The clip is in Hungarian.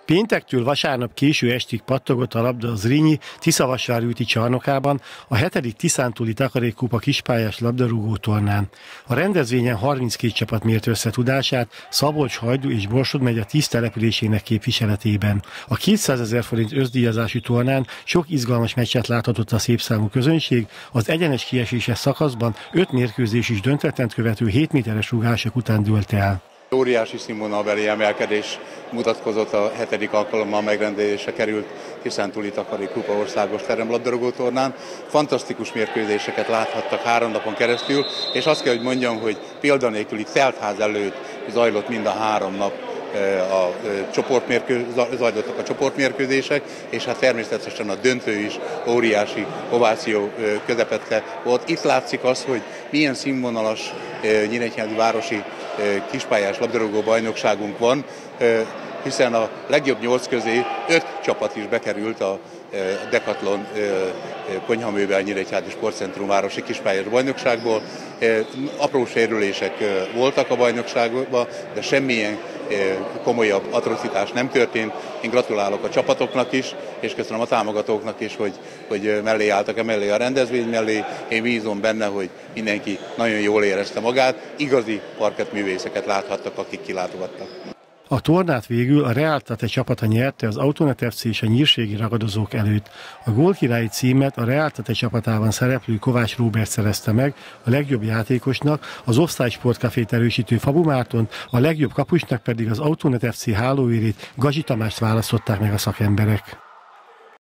Péntektől vasárnap késő estig pattogott a labda a Zrínyi Tiszavasvári úti csarnokában a 7. Tiszántúli Takarékkupa kispályás labdarúgó tornán. A rendezvényen 32 csapat mért össze tudását Szabolcs, Hajdú és Borsod megye 10 településének képviseletében. A 200 000 forint összdíjazású tornán sok izgalmas meccset láthatott a szépszámú közönség, az egyenes kieséses szakaszban 5 mérkőzés is döntetlent követő 7 méteres rúgások után dőlt el. Óriási színvonalbeli emelkedés mutatkozott a 7. alkalommal megrendezésre került Tiszántúli Takarékkupa országos teremlabdarúgó tornán. Fantasztikus mérkőzéseket láthattak 3 napon keresztül, és azt kell, hogy mondjam, hogy példanélküli teltház előtt zajlott mind a 3 nap zajlottak a csoportmérkőzések, és hát természetesen a döntő is óriási ováció közepette volt. Itt látszik az, hogy milyen színvonalas nyíregyházi városi kispályás labdarúgó bajnokságunk van, hiszen a legjobb 8 közé 5 csapat is bekerült a Decathlon Konyhaművel Nyíregyházi Sportcentrum városi kispályás bajnokságból. Apró sérülések voltak a bajnokságban, de semmilyen komolyabb atrocitás nem történt. Én gratulálok a csapatoknak is, és köszönöm a támogatóknak is, hogy mellé álltak emellé a rendezvény mellé. Én bízom benne, hogy mindenki nagyon jól érezte magát. Igazi parkettművészeket láthattak, akik kilátogattak. A tornát végül a Reáltate csapata nyerte az Autonet FC és a nyírségi ragadozók előtt. A gólkirályi címet a Reáltate csapatában szereplő Kovács Róbert szerezte meg, a legjobb játékosnak az Offside Sportcafét erősítő Fabu Mártont, a legjobb kapusnak pedig az Autonet FC hálóérét Gazsi Tamást választották meg a szakemberek.